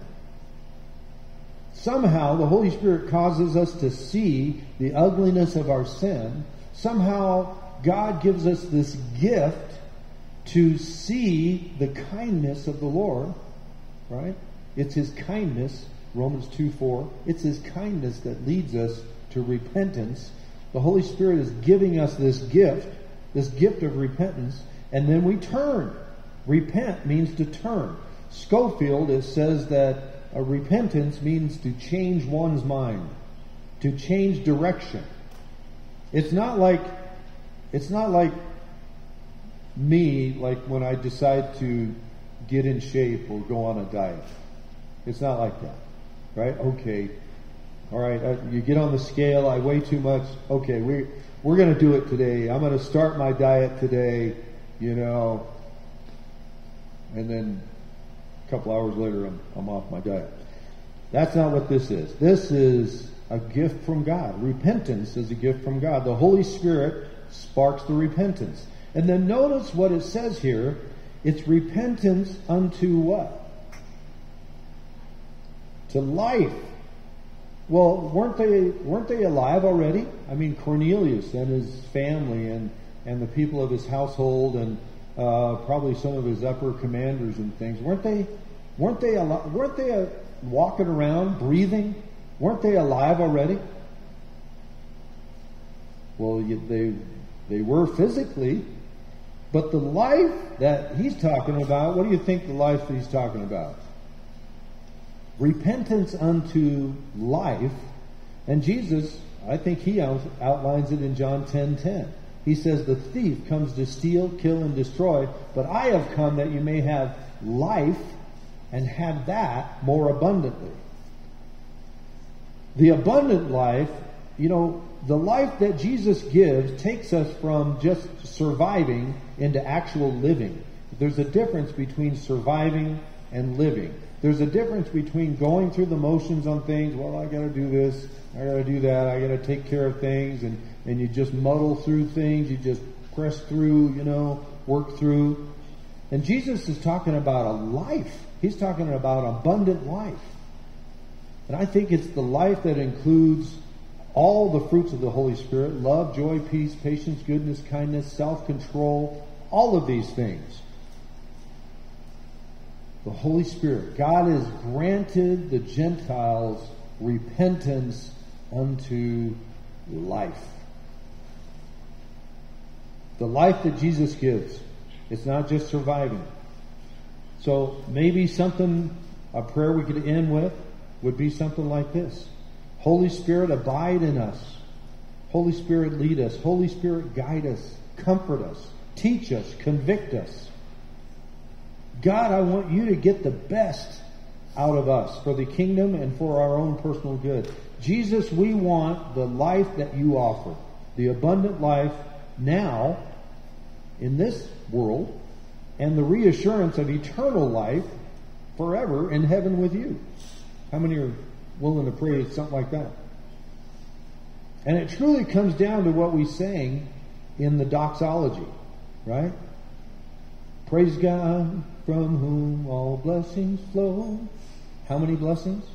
Somehow the Holy Spirit causes us to see the ugliness of our sin. Somehow God gives us this gift to see the kindness of the Lord, right? It's his kindness, Romans two four. It's his kindness that leads us to repentance. The Holy Spirit is giving us this gift, this gift of repentance, and then we turn. Repent means to turn. Schofield, it says that a repentance means to change one's mind, to change direction. It's not like, it's not like me, like when I decide to get in shape or go on a diet. It's not like that, right? Okay, all right, uh, you get on the scale, I weigh too much, okay, we, we're going to do it today. I'm going to start my diet today, you know, and then a couple hours later I'm, I'm off my diet. That's not what this is. This is a gift from God. Repentance is a gift from God. The Holy Spirit sparks the repentance. And then notice what it says here. It's repentance unto what? To life. Well, weren't they weren't they alive already? I mean, Cornelius and his family and, and the people of his household and uh, probably some of his upper commanders and things. Weren't they weren't they al- weren't they uh, walking around, breathing? Weren't they alive already? Well, you, they they were physically, but the life that he's talking about, what do you think the life that he's talking about? Repentance unto life. And Jesus, I think he out, outlines it in John ten ten. He says, the thief comes to steal, kill, and destroy, but I have come that you may have life and have that more abundantly. The abundant life, you know, the life that Jesus gives takes us from just surviving into actual living. There's a difference between surviving and living. There's a difference between going through the motions on things. Well, I got to do this, I got to do that, I got to take care of things, and, and you just muddle through things, you just press through, you know, work through. And Jesus is talking about a life. He's talking about abundant life. And I think it's the life that includes all the fruits of the Holy Spirit: love, joy, peace, patience, goodness, kindness, self-control, all of these things. The Holy Spirit. God has granted the Gentiles repentance unto life. The life that Jesus gives. It's not just surviving. So maybe something, a prayer we could end with would be something like this. Holy Spirit, abide in us. Holy Spirit, lead us. Holy Spirit, guide us. Comfort us. Teach us. Convict us. God, I want you to get the best out of us for the kingdom and for our own personal good. Jesus, we want the life that you offer. The abundant life now in this world and the reassurance of eternal life forever in heaven with you. How many are willing to pray something like that? And it truly comes down to what we sang in the doxology, right? Praise God from whom all blessings flow. How many blessings?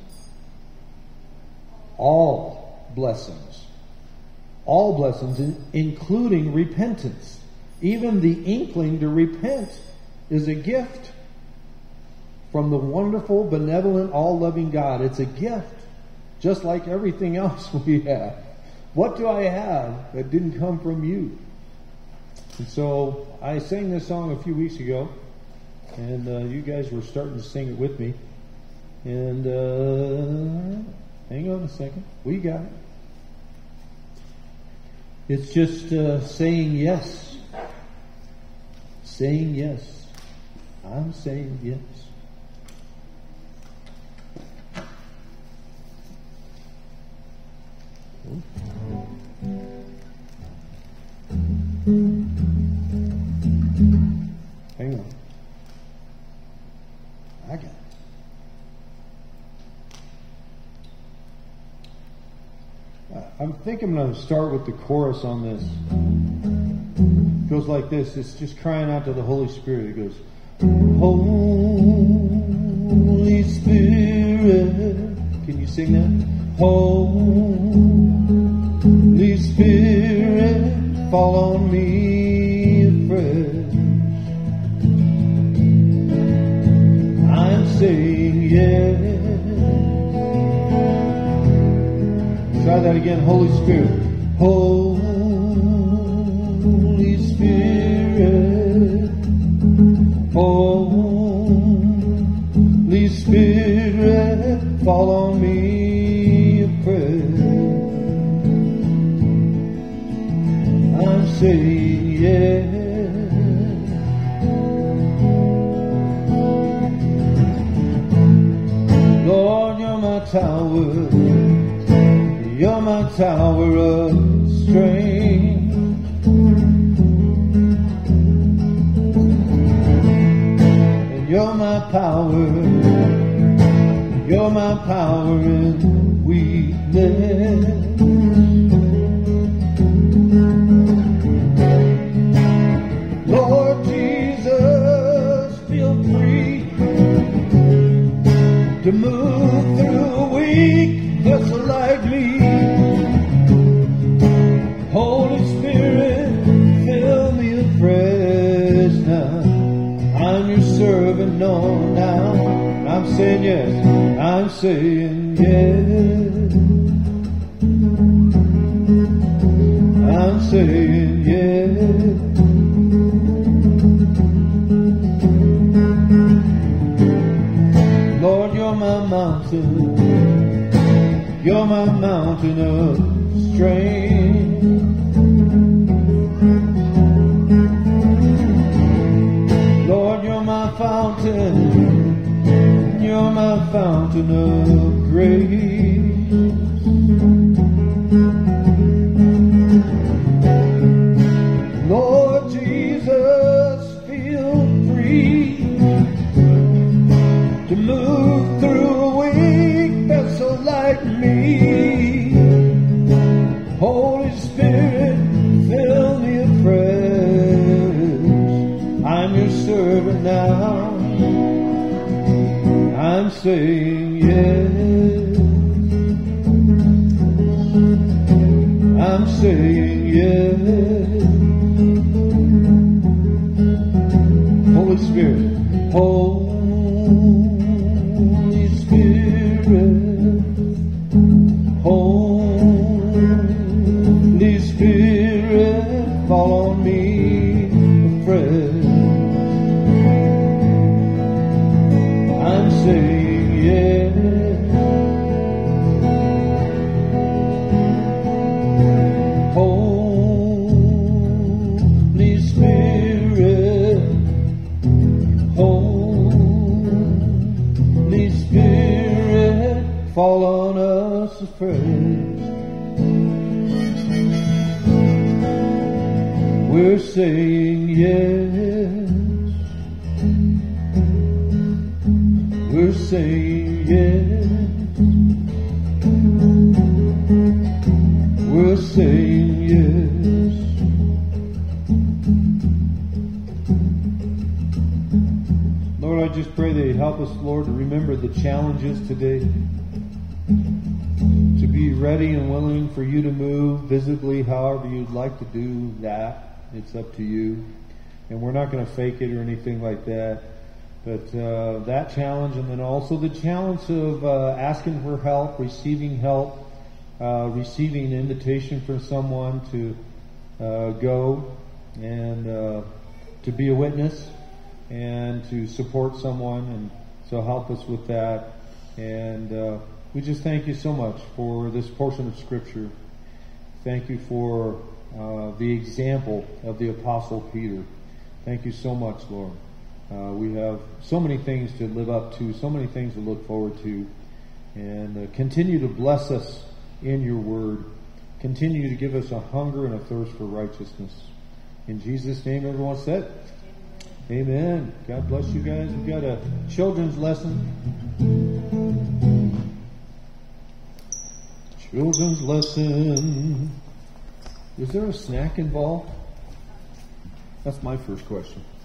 All blessings. All blessings, including repentance. Even the inkling to repent is a gift from the wonderful, benevolent, all-loving God. It's a gift, just like everything else we have. What do I have that didn't come from you? And so I sang this song a few weeks ago, and uh, you guys were starting to sing it with me. And uh, hang on a second. We got it. It's just uh, saying yes. Saying yes. I'm saying yes. Hang on. I got it. I think I'm going to start with the chorus on this. It goes like this. It's just crying out to the Holy Spirit. It goes, Holy Spirit. Can you sing that? Holy Spirit, fall on me afresh. I'm saying yes. Try that again. Holy Spirit. Holy Spirit. Holy Spirit, fall on me afresh. saying yes. Lord, you're my tower, you're my tower of strength. And you're my power, you're my power in weakness. Lord Jesus, feel free to move through a weak vessel like me. Holy Spirit, fill me afresh now. I'm your servant, no, now. I'm saying yes, I'm saying yes. I'm saying yes. Lord, you're my mountain, you're my mountain of strength. Lord, you're my fountain, you're my fountain of grace. Lord Jesus, feel free to move through a weak vessel like me. Holy Spirit, fill me afresh. I'm your servant now. I'm saying yes. I'm saying yes. Holy Spirit, Holy Spirit, Holy Spirit, fall on me afresh. I'm saying yes. Holy Spirit, Holy Spirit, fall on us afresh. We're saying yes. We're saying yes. We're saying yes. Lord, I just pray that you help us, Lord, to remember the challenges today. To be ready and willing for you to move visibly however you'd like to do that. It's up to you. And we're not going to fake it or anything like that. But uh, that challenge, and then also the challenge of uh, asking for help, receiving help, uh, receiving an invitation from someone to uh, go and uh, to be a witness and to support someone. And so help us with that. And uh, we just thank you so much for this portion of Scripture. Thank you for uh, the example of the Apostle Peter. Thank you so much, Lord. Uh, we have so many things to live up to, so many things to look forward to. And uh, continue to bless us in your word. Continue to give us a hunger and a thirst for righteousness. In Jesus' name, everyone said, amen. God bless you guys. We've got a children's lesson. Children's lesson. Is there a snack involved? That's my first question.